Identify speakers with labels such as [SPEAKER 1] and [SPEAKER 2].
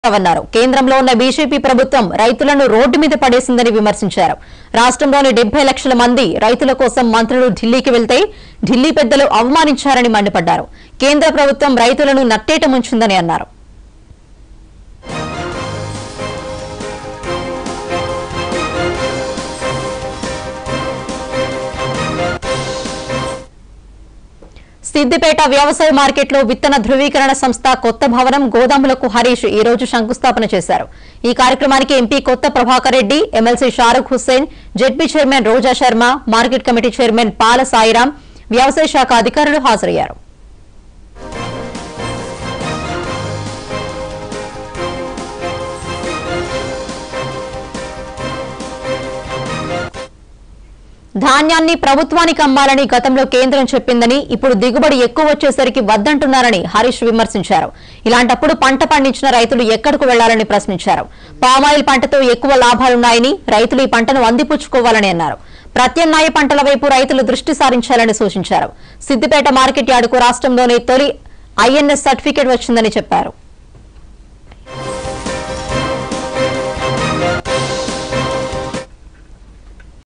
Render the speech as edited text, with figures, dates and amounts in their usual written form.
[SPEAKER 1] అన్నారు. కేంద్రంలో ఉన్న బీజేపీ ప్రభుత్వం రైతులను రోడ్డు మీద పడేసిందని విమర్శించారు. రాష్ట్రంలోని 70 లక్షల మంది రైతుల కోసం మంత్రులు ఢిల్లీకి వెళ్తే ఢిల్లీ పెద్దలు అవమానించారని మండిపడ్డారు. కేంద్ర ప్రభుత్వం రైతులను నట్టేట ముంచిందని అన్నారు. సిద్దిపేట వ్యవసాయ మార్కెట్లో విత్తన ధృవీకరణ సంస్థ కొత్త భవనం గోదాములకు హరీష్ ఈ రోజు శంకుస్థాపన చేశారు. ఈ కార్యక్రమానికి MP Kotha Prabhakar Reddy, MLC Shahrukh Hussain, ZP chairman Roja Sharma, market committee chairman Pala Sairam, వ్యవసాయ శాఖ అధికారులు హాజరయ్యారు. ధాన్యాన్ని ప్రభుత్వానికి అమ్మాలని గతంలో కేంద్రం చెప్పిందని, ఇప్పుడు దిగుబడి ఎక్కువ వచ్చేసరికి వద్దంటున్నారని హరీష్ విమర్శించారు. ఇలాంటప్పుడు పంట పండించిన రైతులు ఎక్కడకు వెళ్లాలని ప్రశ్నించారు. పామాయిల్ పంటతో ఎక్కువ లాభాలున్నాయని, రైతులు ఈ పంటను అందిపుచ్చుకోవాలని అన్నారు. ప్రత్యామ్నాయ పంటల వైపు రైతులు దృష్టి సారించాలని సూచించారు. సిద్దిపేట మార్కెట్ యార్డుకు రాష్ట్రంలోనే తొలి ఐఎన్ఎస్ సర్టిఫికేట్ వచ్చిందని చెప్పారు.